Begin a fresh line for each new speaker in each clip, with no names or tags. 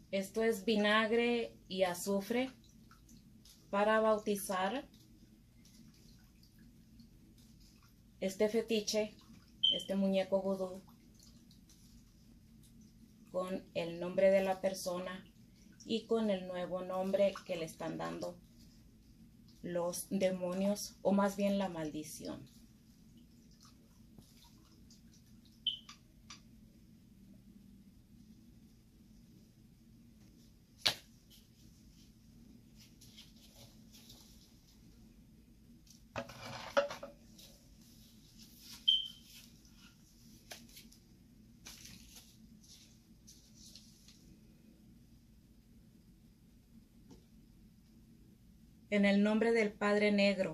Esto es vinagre y azufre para bautizar este fetiche, este muñeco vudú, con el nombre de la persona y con el nuevo nombre que le están dando los demonios, o más bien la maldición. En el nombre del Padre Negro,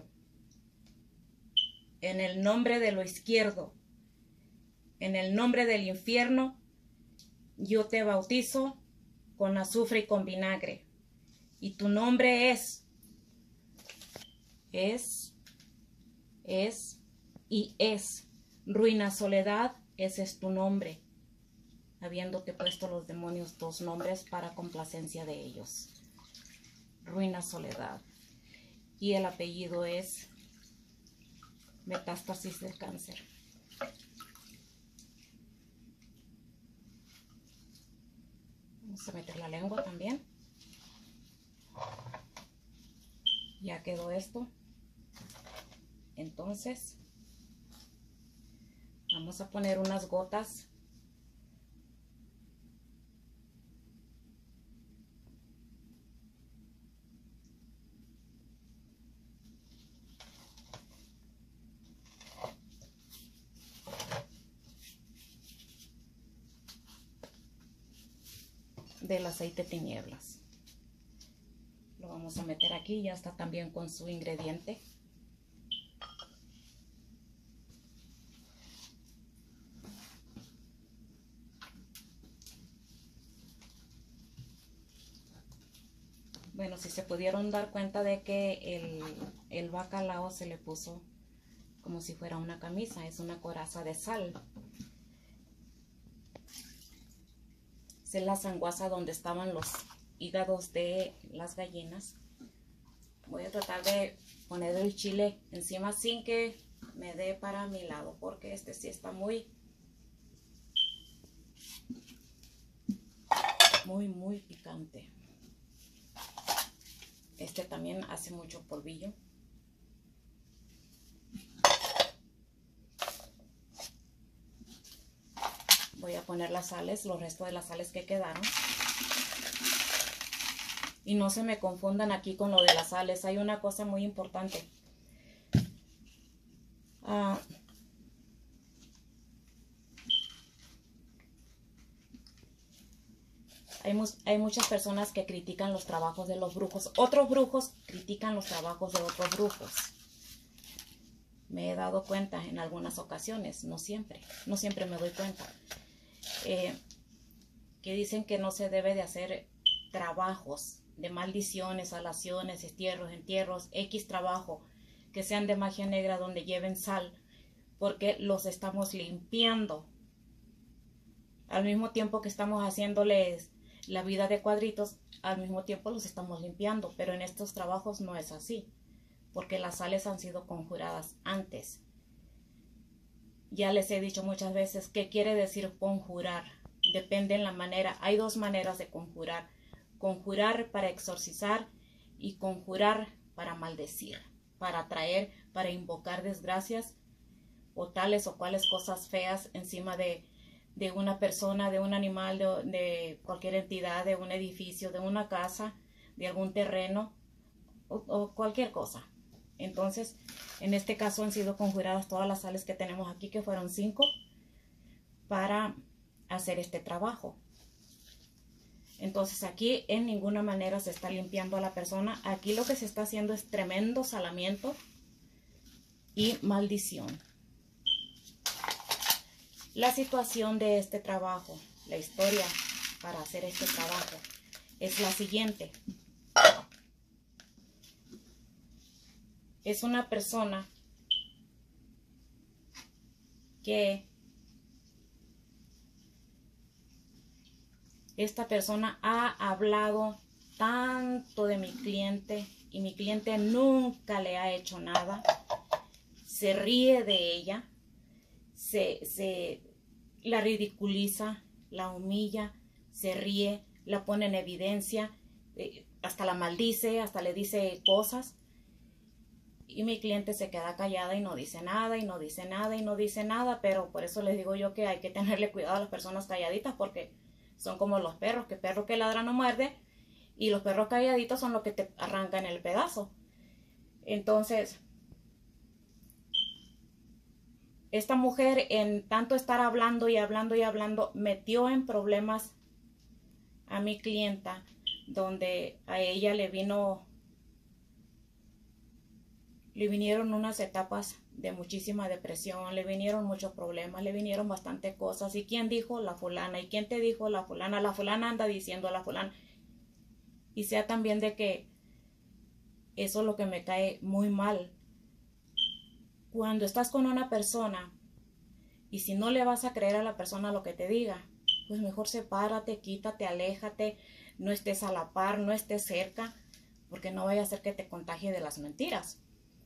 en el nombre de lo izquierdo, en el nombre del infierno, yo te bautizo con azufre y con vinagre. Y tu nombre es Ruina Soledad, ese es tu nombre, habiéndote puesto los demonios dos nombres para complacencia de ellos. Ruina Soledad. Y el apellido es Metástasis del Cáncer. Vamos a meter la lengua también. Ya quedó esto. Entonces, vamos a poner unas gotas del aceite tinieblas. Lo vamos a meter aquí, ya está también con su ingrediente. Bueno, si se pudieron dar cuenta de que el bacalao se le puso como si fuera una camisa, es una coraza de sal. Es la sanguaza donde estaban los hígados de las gallinas. Voy a tratar de poner el chile encima sin que me dé para mi lado, porque este sí está muy picante. Este también hace mucho polvillo. Voy a poner las sales, los restos de las sales que quedaron. Y no se me confundan aquí con lo de las sales. Hay una cosa muy importante. Hay muchas personas que critican los trabajos de los brujos. Otros brujos critican los trabajos de otros brujos. Me he dado cuenta en algunas ocasiones, no siempre me doy cuenta. Que dicen que no se debe de hacer trabajos de maldiciones, alaciones, entierros, X trabajo, que sean de magia negra donde lleven sal, porque los estamos limpiando. Al mismo tiempo que estamos haciéndoles la vida de cuadritos, al mismo tiempo los estamos limpiando, pero en estos trabajos no es así, porque las sales han sido conjuradas antes. Ya les he dicho muchas veces qué quiere decir conjurar. Depende en la manera. Hay dos maneras de conjurar. Conjurar para exorcizar y conjurar para maldecir, para atraer, para invocar desgracias o tales o cuales cosas feas encima de una persona, de un animal, de cualquier entidad, de un edificio, de una casa, de algún terreno o cualquier cosa. Entonces, en este caso han sido conjuradas todas las sales que tenemos aquí, que fueron 5, para hacer este trabajo. Entonces aquí en ninguna manera se está limpiando a la persona. Aquí lo que se está haciendo es tremendo salamiento y maldición. La situación de este trabajo, la historia para hacer este trabajo es la siguiente. Es una persona que esta persona ha hablado tanto de mi cliente y mi cliente nunca le ha hecho nada. Se ríe de ella, la ridiculiza, la humilla, se ríe, la pone en evidencia, hasta la maldice, hasta le dice cosas. Y mi cliente se queda callada y no dice nada, y no dice nada, y no dice nada. Pero por eso les digo yo que hay que tenerle cuidado a las personas calladitas, porque son como los perros, que perro que ladra no muerde, y los perros calladitos son los que te arrancan el pedazo. Entonces, esta mujer, en tanto estar hablando y hablando y hablando, metió en problemas a mi clienta, donde a ella le vinieron unas etapas de muchísima depresión, le vinieron muchos problemas, le vinieron bastantes cosas. ¿Y quién dijo? La fulana. ¿Y quién te dijo? La fulana. La fulana anda diciendo a la fulana. Y sea también de que eso es lo que me cae muy mal. Cuando estás con una persona y si no le vas a creer a la persona lo que te diga, pues mejor sepárate, quítate, aléjate, no estés a la par, no estés cerca, porque no vaya a ser que te contagie de las mentiras.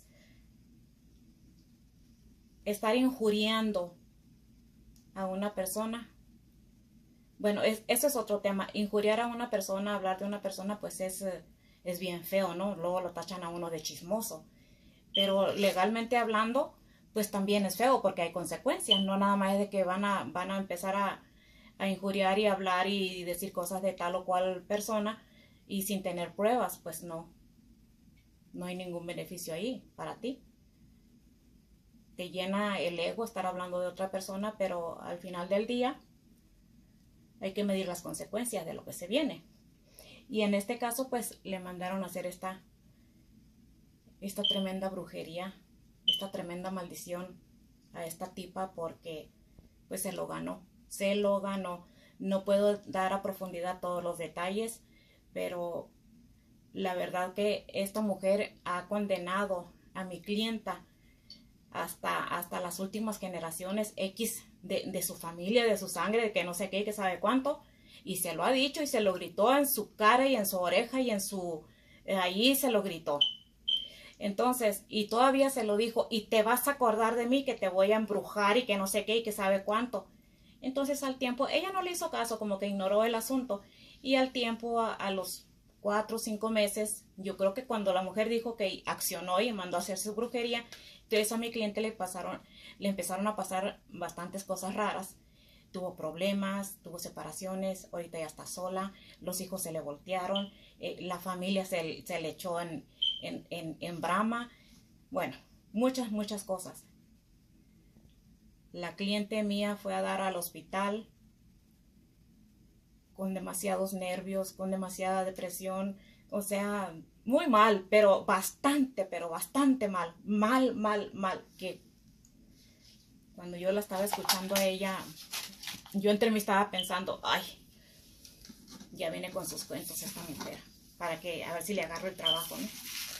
Estar injuriando a una persona, bueno, eso es otro tema. Injuriar a una persona, hablar de una persona, pues es bien feo, ¿no? Luego lo tachan a uno de chismoso. Pero legalmente hablando, pues también es feo porque hay consecuencias. No nada más es de que van a empezar a injuriar y hablar y decir cosas de tal o cual persona y sin tener pruebas, pues no hay ningún beneficio ahí para ti. Te llena el ego estar hablando de otra persona, pero al final del día hay que medir las consecuencias de lo que se viene. Y en este caso, pues le mandaron a hacer esta tremenda brujería, esta tremenda maldición a esta tipa porque pues se lo ganó. No puedo dar a profundidad todos los detalles, pero la verdad que esta mujer ha condenado a mi clienta hasta las últimas generaciones X de su familia, de su sangre, de que no sé qué, que sabe cuánto, y se lo ha dicho y se lo gritó en su cara y en su oreja y allí se lo gritó. Entonces, y todavía se lo dijo, y te vas a acordar de mí que te voy a embrujar y que no sé qué y que sabe cuánto. Entonces al tiempo, ella no le hizo caso, como que ignoró el asunto, y al tiempo, a los 4 o 5 meses, yo creo que cuando la mujer dijo que accionó y mandó a hacer su brujería, entonces a mi cliente le empezaron a pasar bastantes cosas raras. Tuvo problemas, tuvo separaciones, ahorita ya está sola, los hijos se le voltearon, la familia se le echó en brama. Bueno, muchas cosas. La cliente mía fue a dar al hospital con demasiados nervios, con demasiada depresión, o sea, muy mal, pero bastante mal, mal, que cuando yo la estaba escuchando a ella, yo entre mí estaba pensando, ay, ya viene con sus cuentos esta mujer, a ver si le agarro el trabajo, ¿no?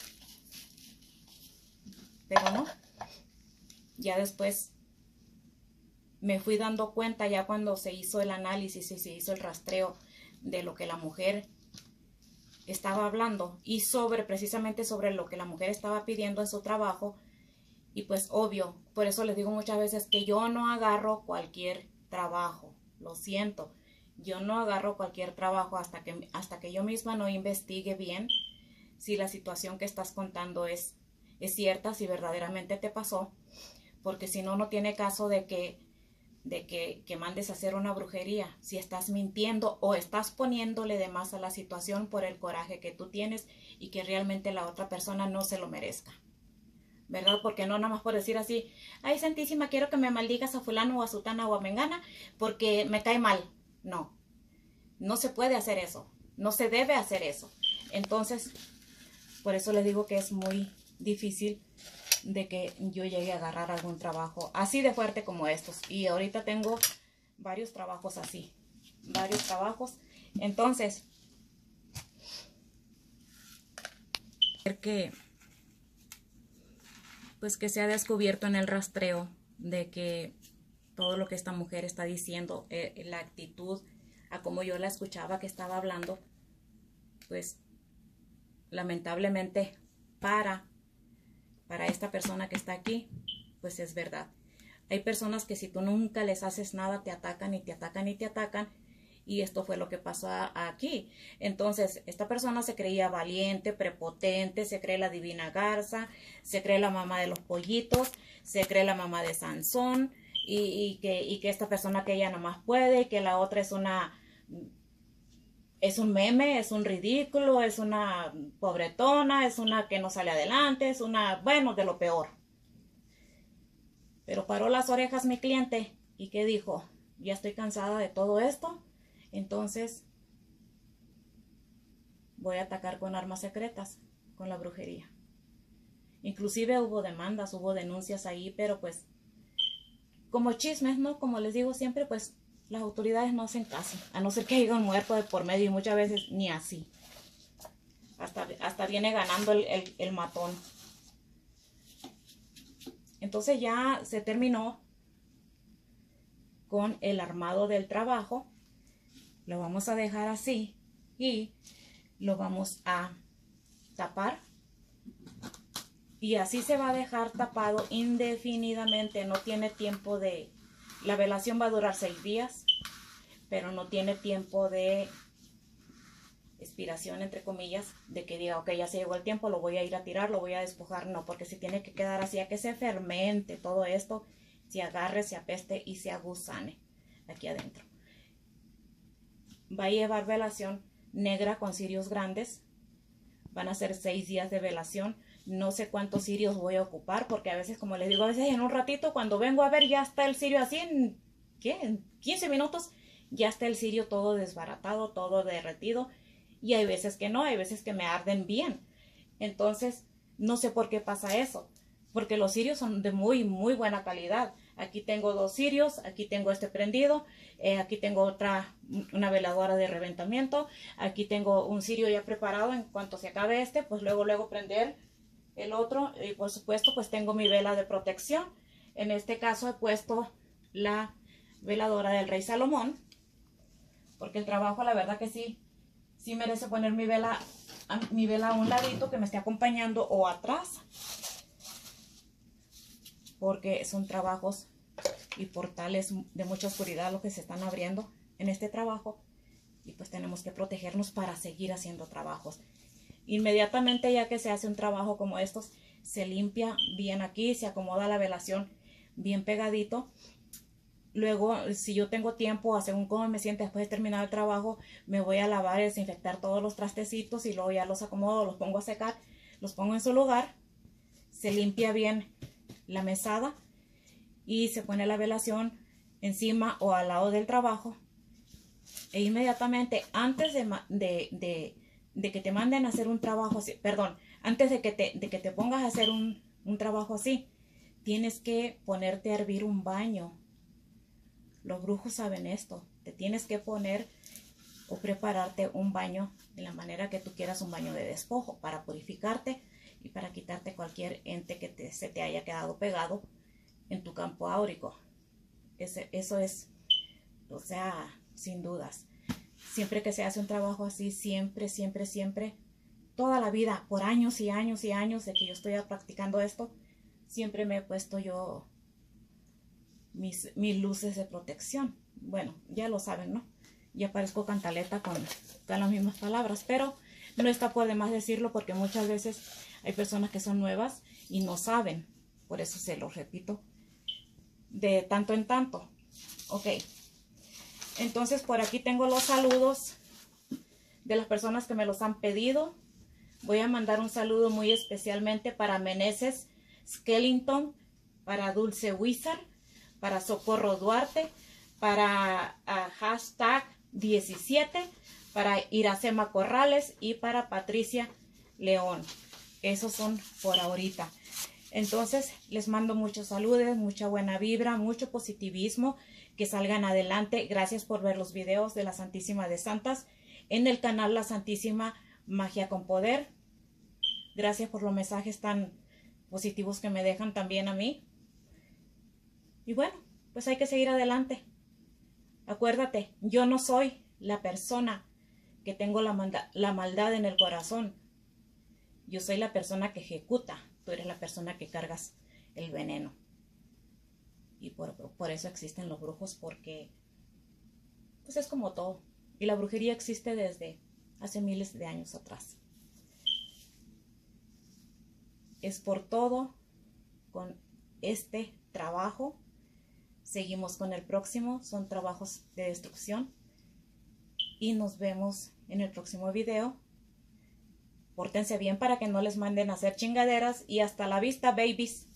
Pero no, ya después me fui dando cuenta, ya cuando se hizo el análisis y se hizo el rastreo de lo que la mujer estaba hablando y precisamente sobre lo que la mujer estaba pidiendo en su trabajo. Y pues obvio, por eso les digo muchas veces que yo no agarro cualquier trabajo, lo siento, yo no agarro cualquier trabajo hasta que yo misma no investigue bien si la situación que estás contando es cierta, si verdaderamente te pasó, porque si no, no tiene caso de que mandes a hacer una brujería, si estás mintiendo o estás poniéndole de más a la situación por el coraje que tú tienes y que realmente la otra persona no se lo merezca, ¿verdad? Porque no nada más por decir así, ay santísima, quiero que me maldigas a fulano o a sutana o a mengana porque me cae mal. No se puede hacer eso, no se debe hacer eso. Entonces, por eso les digo que es muy difícil de que yo llegue a agarrar algún trabajo así de fuerte como estos. Y ahorita tengo varios trabajos así, varios trabajos. Entonces, pues que se ha descubierto en el rastreo de que todo lo que esta mujer está diciendo, la actitud, a como yo la escuchaba que estaba hablando, pues lamentablemente para esta persona que está aquí, pues es verdad. Hay personas que si tú nunca les haces nada, te atacan y te atacan y te atacan. Y esto fue lo que pasó aquí. Entonces, esta persona se creía valiente, prepotente, se cree la divina garza, se cree la mamá de los pollitos, se cree la mamá de Sansón, y que esta persona que ella nomás puede, y que la otra es un meme, es un ridículo, es una pobretona, es una que no sale adelante, es una, bueno, de lo peor. Pero paró las orejas mi cliente y ¿qué dijo? Ya estoy cansada de todo esto, entonces voy a atacar con armas secretas, con la brujería. Inclusive hubo demandas, hubo denuncias ahí, pero pues como chismes, ¿no? Como les digo siempre, pues las autoridades no hacen caso, a no ser que haya un muerto de por medio, y muchas veces ni así. Hasta viene ganando el matón. Entonces ya se terminó con el armado del trabajo. Lo vamos a dejar así y lo vamos a tapar. Y así se va a dejar tapado indefinidamente. No tiene tiempo de... La velación va a durar 6 días, pero no tiene tiempo de expiración, entre comillas, de que diga, ok, ya se llegó el tiempo, lo voy a ir a tirar, lo voy a despojar. No, porque si tiene que quedar así, a que se fermente todo esto, se agarre, se apeste y se agusane aquí adentro. Va a llevar velación negra con cirios grandes. Van a ser 6 días de velación. No sé cuántos cirios voy a ocupar, porque a veces, como les digo, a veces en un ratito, cuando vengo a ver, ya está el cirio así en, ¿qué? En 15 minutos, ya está el cirio todo desbaratado, todo derretido. Y hay veces que no, hay veces que me arden bien. Entonces, no sé por qué pasa eso, porque los cirios son de muy, muy buena calidad. Aquí tengo 2 cirios, aquí tengo este prendido, aquí tengo una veladora de reventamiento, aquí tengo un cirio ya preparado. En cuanto se acabe este, pues luego prender el otro, y por supuesto pues tengo mi vela de protección. En este caso he puesto la veladora del Rey Salomón, porque el trabajo, la verdad que sí merece poner mi vela a un ladito que me esté acompañando o atrás, porque son trabajos y portales de mucha oscuridad los que se están abriendo en este trabajo, y pues tenemos que protegernos para seguir haciendo trabajos. Inmediatamente ya que se hace un trabajo como estos, se limpia bien aquí, se acomoda la velación bien pegadito. Luego, si yo tengo tiempo, según cómo me siente después de terminar el trabajo, me voy a lavar y desinfectar todos los trastecitos, y luego ya los acomodo, los pongo a secar, los pongo en su lugar. Se limpia bien la mesada y se pone la velación encima o al lado del trabajo. E inmediatamente, antes de que te manden a hacer un trabajo así, perdón, antes de que te pongas a hacer un trabajo así, tienes que ponerte a hervir un baño. Los brujos saben esto. Te tienes que poner o prepararte un baño de la manera que tú quieras, un baño de despojo, para purificarte y para quitarte cualquier ente que se te haya quedado pegado en tu campo áurico. Eso es, o sea, sin dudas. Siempre que se hace un trabajo así, siempre, toda la vida, por años y años y años de que yo estoy practicando esto, siempre me he puesto yo mis luces de protección. Bueno, ya lo saben, ¿no? Ya parezco cantaleta con las mismas palabras, pero no está por demás decirlo, porque muchas veces hay personas que son nuevas y no saben. Por eso se los repito de tanto en tanto. Ok. Entonces, por aquí tengo los saludos de las personas que me los han pedido. Voy a mandar un saludo muy especialmente para Meneses Skellington, para Dulce Wizard, para Socorro Duarte, para hashtag 17, para Iracema Corrales y para Patricia León. Esos son por ahorita. Entonces, les mando muchos saludos, mucha buena vibra, mucho positivismo, que salgan adelante. Gracias por ver los videos de la Santísima de Santas en el canal La Santísima Magia con Poder. Gracias por los mensajes tan positivos que me dejan también a mí. Y bueno, pues hay que seguir adelante. Acuérdate, yo no soy la persona que tengo la maldad en el corazón. Yo soy la persona que ejecuta. Tú eres la persona que cargas el veneno. Y por eso existen los brujos, porque pues es como todo. Y la brujería existe desde hace miles de años atrás. Es por todo con este trabajo. Seguimos con el próximo. Son trabajos de destrucción. Y nos vemos en el próximo video. Pórtense bien para que no les manden a hacer chingaderas. Y hasta la vista, babies.